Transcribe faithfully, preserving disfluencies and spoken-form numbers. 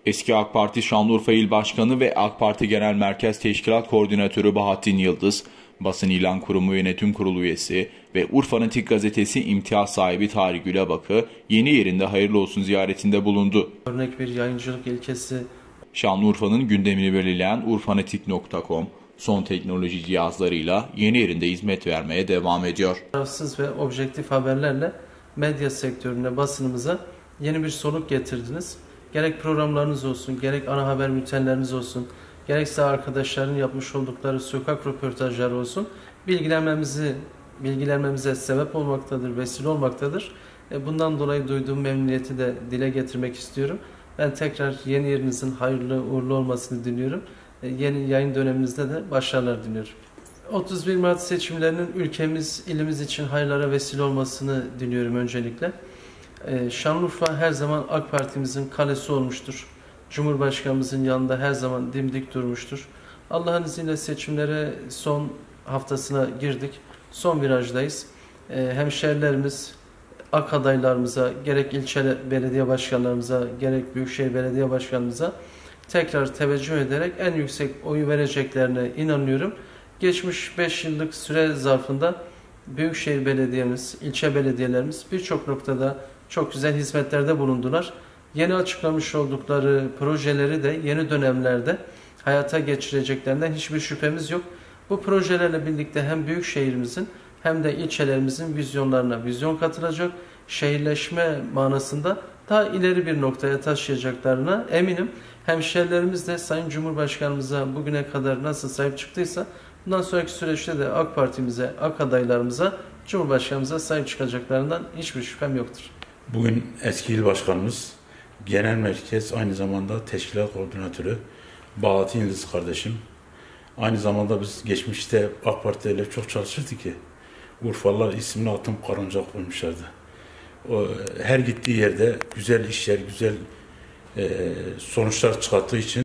Eski AK Parti Şanlıurfa İl Başkanı ve AK Parti Genel Merkez Teşkilat Koordinatörü Bahattin Yıldız, Basın İlan Kurumu Yönetim Kurulu üyesi ve Urfanatik Gazetesi imtiyaz sahibi Tarık Gülebakı yeni yerinde hayırlı olsun ziyaretinde bulundu. Örnek bir yayıncılık ilkesi. Şanlıurfa'nın gündemini belirleyen urfanatik nokta com son teknoloji cihazlarıyla yeni yerinde hizmet vermeye devam ediyor. Tarafsız ve objektif haberlerle medya sektörüne, basınımıza yeni bir soluk getirdiniz. Gerek programlarınız olsun, gerek ana haber bültenleriniz olsun, gerekse arkadaşların yapmış oldukları sokak röportajları olsun, bilgilenmemizi, bilgilenmemize sebep olmaktadır, vesile olmaktadır. Bundan dolayı duyduğum memnuniyeti de dile getirmek istiyorum. Ben tekrar yeni yerinizin hayırlı uğurlu olmasını diliyorum. Yeni yayın döneminizde de başarılar diliyorum. otuz bir Mart seçimlerinin ülkemiz, ilimiz için hayırlara vesile olmasını diliyorum öncelikle. Şanlıurfa her zaman AK Parti'mizin kalesi olmuştur. Cumhurbaşkanımızın yanında her zaman dimdik durmuştur. Allah'ın izniyle seçimlere son haftasına girdik. Son virajdayız. Hemşehrilerimiz, AK adaylarımıza, gerek ilçe belediye başkanlarımıza, gerek büyükşehir belediye başkanımıza tekrar teveccüh ederek en yüksek oyu vereceklerine inanıyorum. Geçmiş beş yıllık süre zarfında büyükşehir belediyemiz, ilçe belediyelerimiz birçok noktada çok güzel hizmetlerde bulundular. Yeni açıklamış oldukları projeleri de yeni dönemlerde hayata geçireceklerinden hiçbir şüphemiz yok. Bu projelerle birlikte hem büyükşehirimizin hem de ilçelerimizin vizyonlarına vizyon katılacak, şehirleşme manasında daha ileri bir noktaya taşıyacaklarına eminim. Hemşehrilerimiz de Sayın Cumhurbaşkanımıza bugüne kadar nasıl sahip çıktıysa bundan sonraki süreçte de AK Parti'mize, AK adaylarımıza, Cumhurbaşkanımıza sahip çıkacaklarından hiçbir şüphem yoktur. Bugün eski il başkanımız, genel merkez aynı zamanda teşkilat koordinatörü Bahattin Yıldız kardeşim. Aynı zamanda biz geçmişte AK Parti'yle çok çalışırdık ki Urfalılar isimli atım karınca koymuşlardı. O, her gittiği yerde güzel işler, güzel e, sonuçlar çıkarttığı için